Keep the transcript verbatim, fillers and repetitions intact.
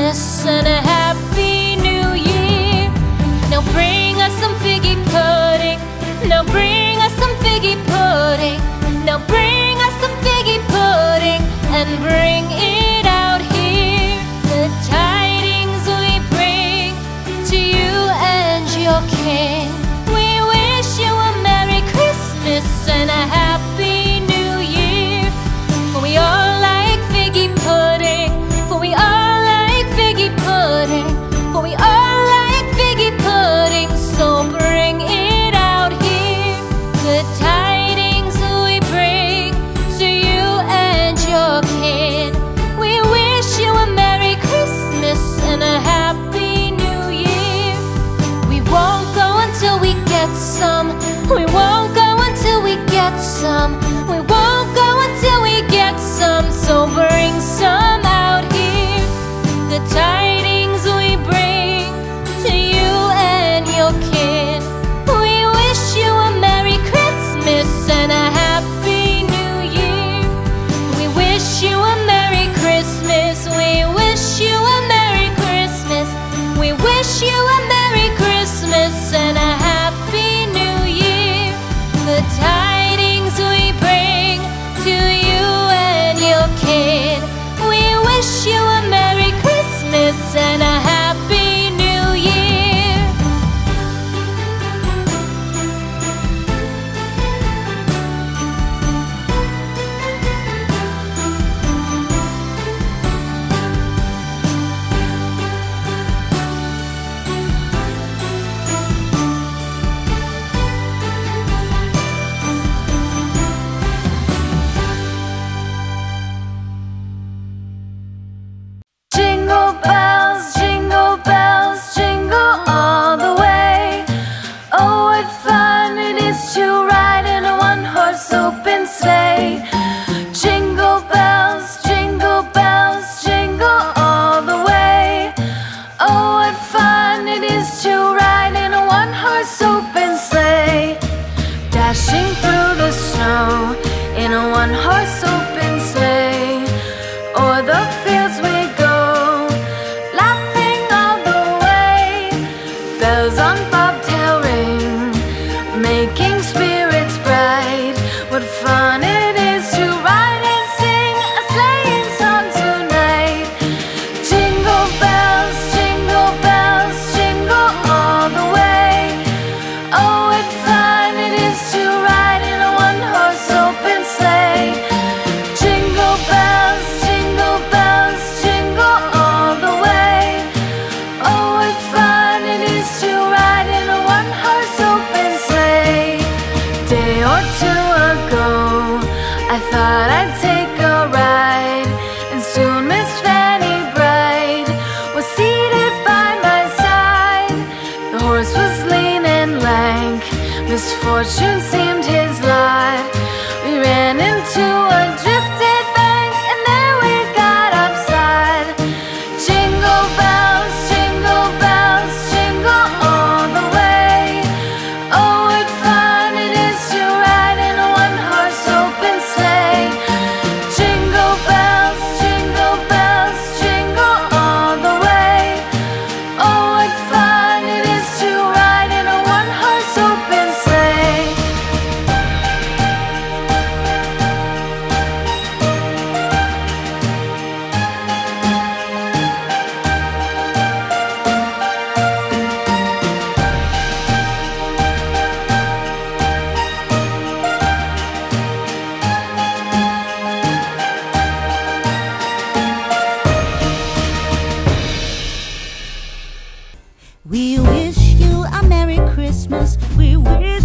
Christmas and a Happy New Year. Now bring us some figgy pudding. Now bring us some figgy pudding. Now bring us some figgy pudding and bring it out here. The tidings we bring to you and your king. We wish you a Merry Christmas and a Happy New Year. For we all like figgy pudding. For we all like figgy pudding. For we all like figgy pudding. So bring it out here. The tidings we bring to you and your kin. We wish you a Merry Christmas and a Happy New Year. We won't go until we get some. We won't go until we get some. We won't go until we get some. So bring some out here. The tidings we bring to you and your kin. We wish you a Merry Christmas and a Happy New Year. We wish you a Merry Christmas. We wish you a Merry Christmas. We wish you a Merry Christmas and a Happy New Year. The tidings we bring to you and your kin. We wish you a Merry Christmas and a Happy New Year. Jingle bells, jingle bells, jingle all the way. Oh, what fun it is to ride in a one-horse open sleigh. Jingle bells, jingle bells, jingle all the way. Oh, what fun it is to ride in a one-horse open sleigh. Dashing through the snow in a one-horse open sleigh. O'er the fields we go, laughing all the way. Bells on bobtail ring, making spirits bright. What fun it is to ride and sing a sleighing song tonight. Jingle bells, jingle bells, jingle all the way. Oh, what fun it is to ride in a one-horse open sleigh. Jingle bells, jingle bells, jingle all the way. Oh, what fun it is to ride in a one-horse open sleigh. Day or two ago, I thought I'd take a ride, and soon Miss Fanny Bright was seated by my side. The horse was lean and lank, misfortune seemed his lot. We ran into a drifted bank, and there we got upside. Jingle bells, jingle bells, jingle all the way. Oh, what fun it is to ride in a one-horse open sleigh. Jingle bells, jingle bells, jingle all the way. Oh, what fun it is to ride in a one-horse open sleigh. We wish you a Merry Christmas. We wish